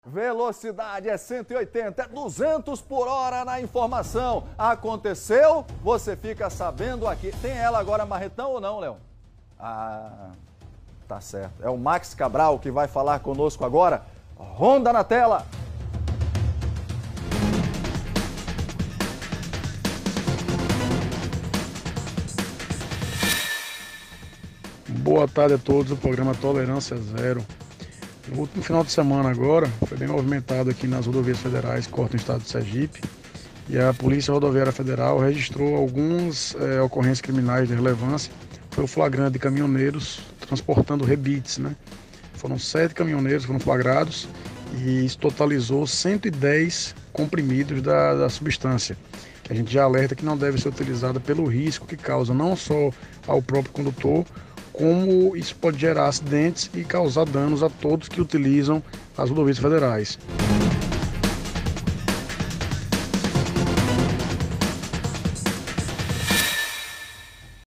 Velocidade é 180, é 200 por hora na informação. Aconteceu, você fica sabendo aqui. Tem ela agora, Marretão, ou não, Léo? Ah, tá certo. É o Max Cabral que vai falar conosco agora. Ronda na tela. Boa tarde a todos do programa Tolerância Zero. No último final de semana agora, foi bem movimentado aqui nas rodovias federais que cortam o estado de Sergipe, e a Polícia Rodoviária Federal registrou algumas ocorrências criminais de relevância. Foi o flagrante de caminhoneiros transportando rebites, né? Foram 7 caminhoneiros que foram flagrados e isso totalizou 110 comprimidos da substância, que a gente já alerta que não deve ser utilizada pelo risco que causa não só ao próprio condutor, como isso pode gerar acidentes e causar danos a todos que utilizam as rodovias federais.